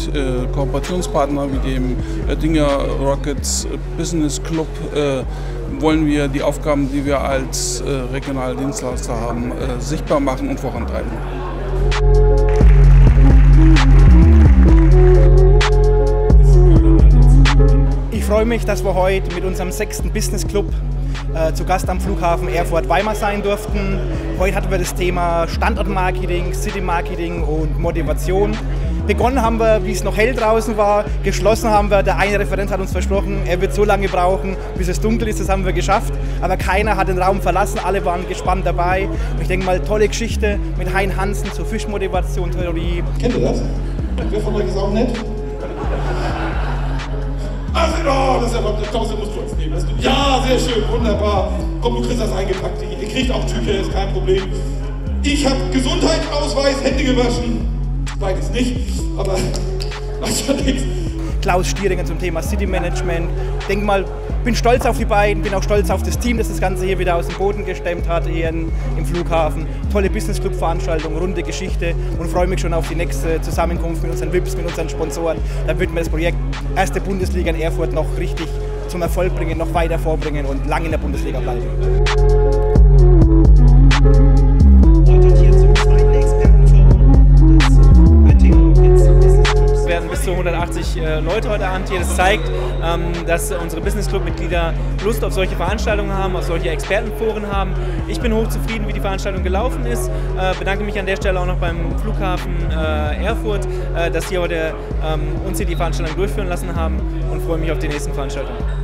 Kooperationspartnern wie dem Dinger Rockets Business Club wollen wir die Aufgaben, die wir als regionale Dienstleister haben, sichtbar machen und vorantreiben. Ich freue mich, dass wir heute mit unserem 6. Business Club zu Gast am Flughafen Erfurt-Weimar sein durften. Heute hatten wir das Thema Standortmarketing, City-Marketing und Motivation. Begonnen haben wir, wie es noch hell draußen war. Geschlossen haben wir, der eine Referent hat uns versprochen, er wird so lange brauchen, bis es dunkel ist. Das haben wir geschafft. Aber keiner hat den Raum verlassen, alle waren gespannt dabei. Und ich denke mal, tolle Geschichte mit Hein Hansen zur Fischmotivation-Theorie. Kennt ihr das? Wer von euch ist auch nett? Oh, das ist ja der Klaus, der muss kurz nehmen. Ja, sehr schön, wunderbar. Komm, du kriegst das eingepackt. Ihr kriegt auch Tücher, ist kein Problem. Ich habe Gesundheitsausweis, Hände gewaschen. Beides nicht, aber das ja nichts. Klaus Stieringer zum Thema City Management. Ich denke mal, bin stolz auf die beiden, bin auch stolz auf das Team, das das Ganze hier wieder aus dem Boden gestemmt hat, hier im Flughafen. Tolle Business Club Veranstaltung, runde Geschichte und freue mich schon auf die nächste Zusammenkunft mit unseren VIPs, mit unseren Sponsoren. Dann wird mir das Projekt Erste Bundesliga in Erfurt noch richtig zum Erfolg bringen, noch weiter vorbringen und lang in der Bundesliga bleiben. Es werden bis zu 180 Leute heute Abend hier. Das zeigt, dass unsere Business Club-Mitglieder Lust auf solche Veranstaltungen haben, auf solche Expertenforen haben. Ich bin hochzufrieden, wie die Veranstaltung gelaufen ist. Bedanke mich an der Stelle auch noch beim Flughafen Erfurt, dass Sie heute uns hier die Veranstaltung durchführen lassen haben und freue mich auf die nächsten Veranstaltungen.